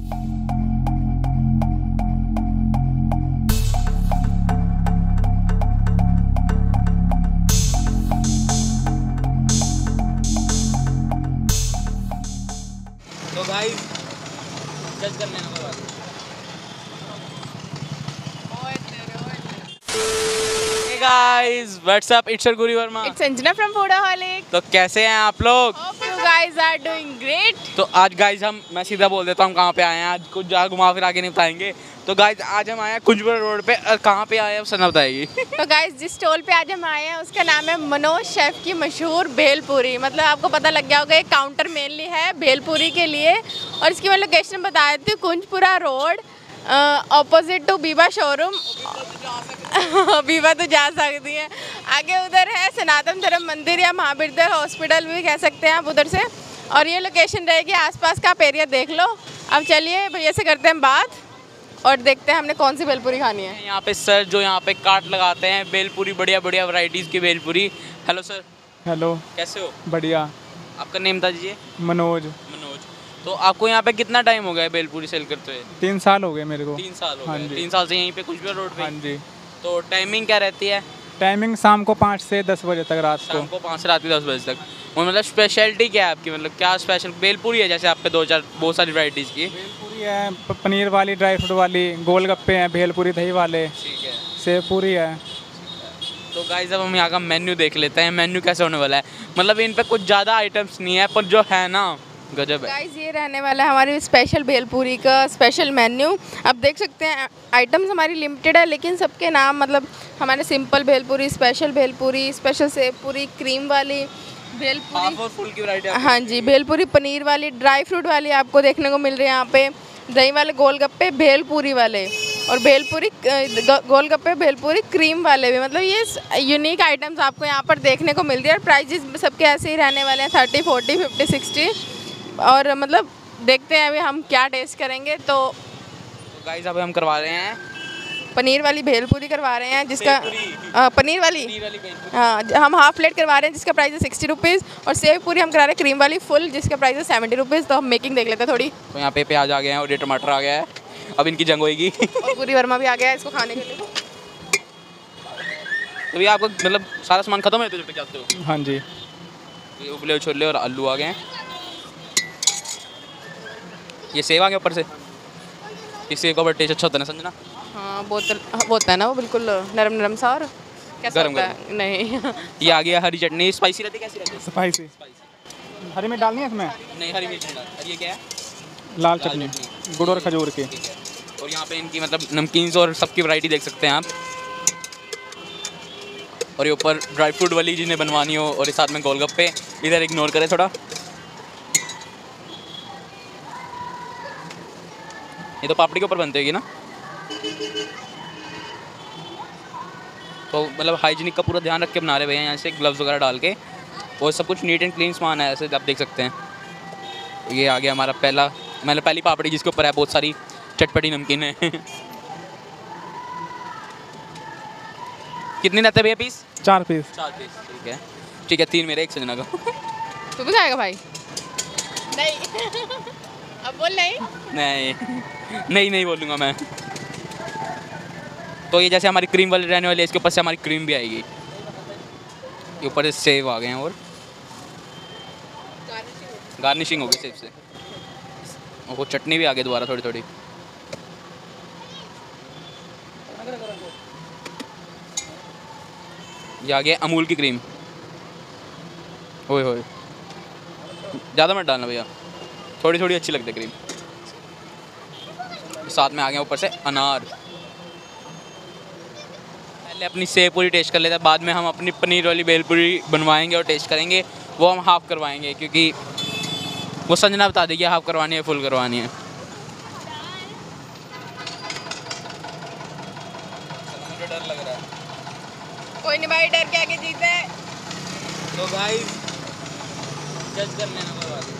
तो गाइस जज कर लेना कोई बात नहीं। Hey guys, what's up? It's Guरी Verma. It's Sanjana from Foodaholic. तो कैसे हैं आप लोग? Hope you guys are doing great. तो आज गाइस मैं सीधा बोल देता हूँ कहाँ पे आए हैं। आज कुछ जगह घुमा फिर आगे नहीं बताएंगे। तो गाइस आज हम आए हैं कुंजपुरा रोड पे। और कहाँ पे आए हैं सना बताएगी। तो गाइस जिस स्टॉल पे आज हम आए हैं उसका नाम है मनोज शेफ की मशहूर भेलपुरी। मतलब आपको पता लग गया होगा, एक काउंटर मेनली है भेलपुरी के लिए। और इसकी मैं लोकेशन बता देती हूँ, Kunjpura road opposite to Biba showroom. Biba तो जा सकती है। आगे उधर है सनातन धर्म मंदिर या महावीर हॉस्पिटल भी कह सकते हैं आप उधर से। और ये लोकेशन रहेगी, आसपास का आप एरिया देख लो। अब चलिए भैया से करते हैं बात और देखते हैं हमने कौन सी भेलपुरी खानी है। यहाँ पे सर जो यहाँ पे काट लगाते हैं भेलपुरी, बढ़िया बढ़िया वैरायटीज़ की भेलपुरी। Hello sir. हेलो, कैसे हो? बढ़िया। आपका नेम बता दीजिए। मनोज। मनोज। तो आपको यहाँ पे कितना टाइम हो गया है भेलपुरी सेल करते हुए? 3 साल हो गए मेरे को। 3 साल हो हाँ गए। जी। 3 साल से यहीं पे कुंजपुरा रोड पे? हाँ जी। तो टाइमिंग क्या रहती है? टाइमिंग शाम को 5 से 10 बजे तक रात शाम को। को 5 से रात के 10 बजे तक। और मतलब स्पेशलिटी क्या है आपकी? मतलब क्या स्पेशल? भेलपुरी है जैसे आप पे 2-4 बहुत सारी वैरायटीज़ की। भेलपुरी है, पनीर वाली, ड्राई फ्रूट वाली, गोलगप्पे हैं, भेलपुरी दही वाले, ठीक है। सेव पूरी है। तो गाइस अब हम यहाँ का मेन्यू देख लेते हैं। मेन्यू कैसे होने वाला है? मतलब इन पे कुछ ज़्यादा आइटम्स नहीं है, पर जो है ना गजब है। गाइस ये रहने वाला है हमारी स्पेशल भेलपुरी का स्पेशल मेन्यू। आप देख सकते हैं आइटम्स हमारी लिमिटेड है, लेकिन सबके नाम मतलब हमारे simple bhelpuri, special sev puri, cream वाली भेलपुरी, हाफ और फुल की वैरायटी। हाँ जी, भेलपुरी पनीर वाली, ड्राई फ्रूट वाली आपको देखने को मिल रही है यहाँ पे, दही वाले गोलगप्पे भेलपुरी वाले, और भेलपुरी गोलगप्पे भेलपुरी क्रीम वाले भी। मतलब ये यूनिक आइटम्स आपको यहाँ पर देखने को मिल रही है। और प्राइजेस सबके ऐसे ही रहने वाले हैं, 30, 40, 50, 60। और मतलब देखते हैं अभी हम क्या टेस्ट करेंगे। तो गाइस अब हम करवा रहे हैं पनीर वाली भेलपुरी करवा रहे हैं, जिसका पनीर वाली भेलपुरी। हाँ, हम हाफ प्लेट करवा रहे हैं जिसका प्राइस है 60 रुपीज़। और सेव पूरी हम करा रहे हैं क्रीम वाली फुल, जिसका प्राइस है 70 रुपीज़। तो हम मेकिंग देख लेते हैं थोड़ी। तो यहाँ पे प्याज आ गए हैं और ये टमाटर आ गया है। अब इनकी जंग होएगी। और पूरी वर्मा भी आ गया है इसको खाने के लिए। तो भैया आपको मतलब सारा सामान खत्म है तो जब तक जाते हो? हाँ जी। ये उबले छोले और आलू आ गए हैं। ये सेव आ गया ऊपर से। इस सेव का बड़ा टेस्ट अच्छा होता है ना संजना? हाँ, बोतल होता है ना वो, बिल्कुल नरम नरम सा। और कैसा गरम होता है? नहीं ये आ गया हरी चटनी। स्पाइसी रहती है? कैसी रहती है? स्पाइसी। हरी मिर्च डालनी है इसमें? नहीं, हरी मिर्च नहीं डाल। और ये क्या है? लाल चटनी, गुड़ और खजूर की। ठीक है। और यहाँ पे इनकी मतलब नमकीन्स और सबकी वैरायटी देख सकते हैं आप। और ये ऊपर ड्राई फ्रूट वाली जिन्हें बनवानी हो, और इस साथ में गोलगप्पे। इधर इग्नोर करें थोड़ा। ये तो पापड़ी के ऊपर बनते होगी ना? तो मतलब हाइजीनिक का पूरा ध्यान रख के बना रहे भैया यहाँ से, ग्लव्स वगैरह डाल के। और सब कुछ नीट एंड क्लीन सामान है, ऐसे आप देख सकते हैं। ये आ गया हमारा पहली पापड़ी, जिसके ऊपर है बहुत सारी चटपटी नमकीन है। कितने रहते हैं भैया पीस? 4 पीस। 4 पीस। ठीक है ठीक है, 3 मेरे 1 संजना का। तू भी खाएगा भाई? नहीं अब बोल नहीं। नहीं बोलूँगा मैं। तो ये जैसे हमारी क्रीम वाली रहने वाली है, इसके ऊपर से हमारी क्रीम भी आएगी। ये ऊपर से सेव आ गए हैं और गार्निशिंग हो गई सेव से। और वो चटनी भी आ गई दोबारा थोड़ी थोड़ी। ये आ गया अमूल की क्रीम। ओए होए, ज़्यादा मत डालना भैया, थोड़ी थोड़ी अच्छी लगती है क्रीम। साथ में आ गया ऊपर से अनार। पहले अपनी सेव पूरी टेस्ट कर लेते हैं, बाद में हम अपनी पनीर वाली भेलपुरी बनवाएंगे और टेस्ट करेंगे। वो हम हाफ़ करवाएंगे, क्योंकि वो संजना बता देगी हाफ़ करवानी है फुल करवानी है। मुझे डर लग रहा है। कोई नहीं भाई, डर के आगे जीते। तो गाइस जज कर लेना कोई बात नहीं।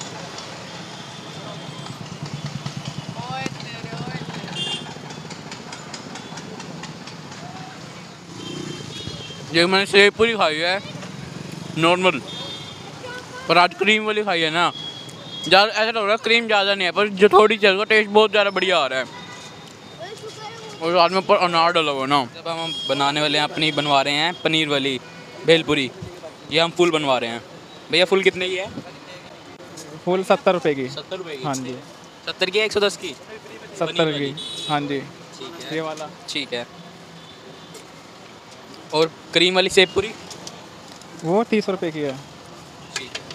ये मैंने सेव पूरी खाई है नॉर्मल, पर आज क्रीम वाली खाई है ना, ज़्यादा ऐसा लग रहा है क्रीम ज़्यादा नहीं है, पर जो थोड़ी चीज़ का टेस्ट बहुत ज़्यादा बढ़िया आ रहा है। और बाद में ऊपर अनार डाला हुआ ना। जब हम बनाने वाले हैं अपनी, बनवा रहे हैं पनीर वाली भेलपुरी। ये हम फुल बनवा रहे हैं। भैया फुल कितने की है? फुल 70 रुपये की। 70 रुपये की? हाँ जी। 70 की है 110 की? 70 की, हाँ जी। ठीक है, ये वाला ठीक है। और क्रीम वाली सेव पूरी? वो 30 रुपये की है। ठीक है।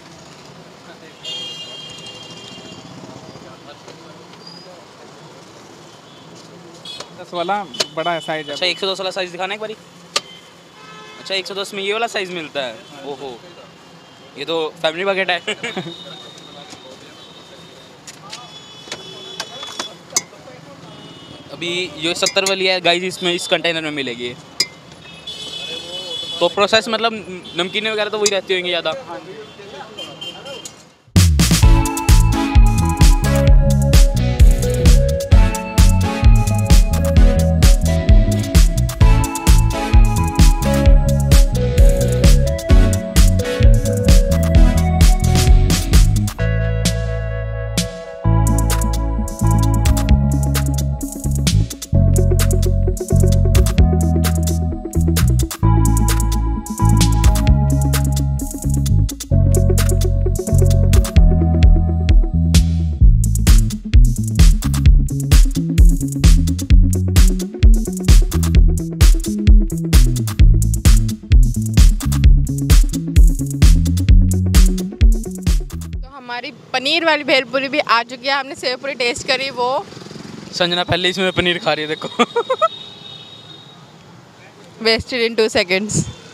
दस वाला बड़ा है साइज है। अच्छा 110 वाला साइज़ दिखाना एक बारी। अच्छा 110 में ये वाला साइज़ मिलता है? ओहो, ये तो फैमिली बकेट है। अभी जो 70 वाली है गाइस, इसमें इस कंटेनर में मिलेगी। तो प्रोसेस मतलब नमकीन वगैरह तो वही रहती होंगी ज़्यादा। हमारी पनीर वाली भेलपुरी भी आ चुकी है। हमने सेव पूरी टेस्ट करी, वो संजना पहले इसमें पनीर खा रही है, देखो। Wasted in 2 seconds.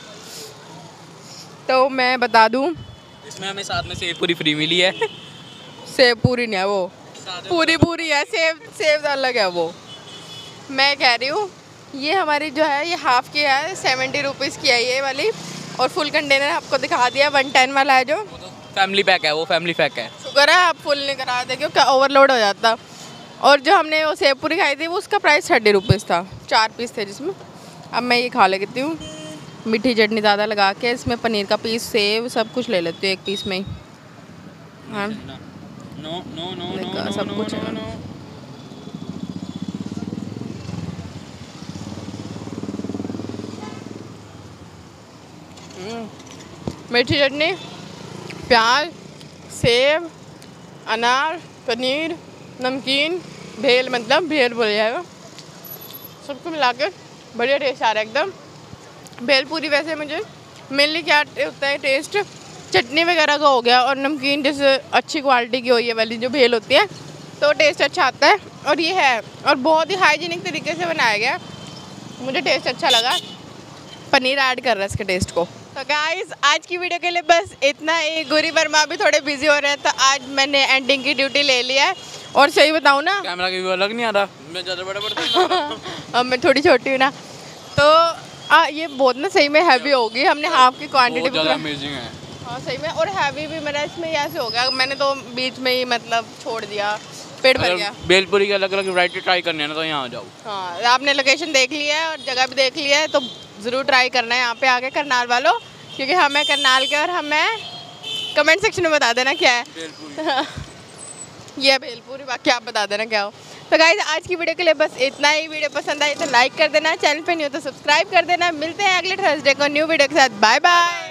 तो मैं बता दूं, इसमें हमें साथ में सेव पूरी फ्री मिली है। सेव पूरी नहीं है वो, पूरी पूरी है। सेव अलग है वो। मैं कह रही हूँ ये हमारी जो है ये हाफ की है, 70 रुपीज़ की है ये वाली। और फुल कंटेनर आपको दिखा दिया, 110 वाला है जो फैमिली पैक है, वो फैमिली पैक है। शुक्र है आप फुल नहीं करा दे, क्योंकि ओवरलोड हो जाता। और जो हमने वो सेव पूरी खाई थी वो उसका प्राइस 30 रुपीज़ था, 4 पीस थे जिसमें। अब मैं ये खा लेती हूँ मीठी चटनी ज़्यादा लगा के, इसमें पनीर का पीस, सेव सब कुछ ले लेती हूँ एक पीस में ही। हाँ नो नो नो देखो, सब कुछ है। मीठी चटनी, प्याज, सेब, अनार, पनीर, नमकीन, भेल, मतलब भेल बोल जाएगा, सबको मिला के बढ़िया टेस्ट आ रहा है एकदम। भेलपूरी वैसे मुझे मेनली क्या होता है टेस्ट, चटनी वगैरह का हो गया, और नमकीन जैसे अच्छी क्वालिटी की हो ये वाली जो भेल होती है तो टेस्ट अच्छा आता है। और ये है, और बहुत ही हाइजीनिक तरीके से बनाया गया, मुझे टेस्ट अच्छा लगा। पनीर ऐड कर रहा है इसके टेस्ट को। तो गाइस आज की वीडियो के लिए बस इतना ही। गुरी वर्मा भी थोड़े बिजी हो रहे हैं, तो आज मैंने एंडिंग की ड्यूटी ले लिया है। और सही बताऊँ ना, कैमरा की व्यू अलग नहीं आ रहा, मैं ज़्यादा बड़ा पड़ता। अब मैं थोड़ी छोटी हूँ ना, तो ये बहुत ना सही में हैवी होगी। हमने हाफ की क्वांटिटी ज़्यादा अमेजिंग है। हाँ सही में, और हैवी भी मेरा इसमें ऐसे हो गया, मैंने तो बीच में ही मतलब छोड़ दिया, पेट भर गया। भेलपुरी की अलग अलग वैरायटी ट्राई करनी है ना, तो यहाँ आ जाओ। हाँ आपने लोकेशन देख लिया है और जगह भी देख लिया है, तो ज़रूर ट्राई करना है यहाँ पे आके करनाल वालों, क्योंकि हमें करनाल के, और हमें कमेंट सेक्शन में बता देना क्या है। ये भेलपुरी, बाकी आप बता देना क्या हो। तो गाइस आज की वीडियो के लिए बस इतना ही। वीडियो पसंद आई तो लाइक कर देना, चैनल पे न्यू तो सब्सक्राइब कर देना। मिलते हैं अगले थर्सडे को न्यू वीडियो के साथ। Bye bye.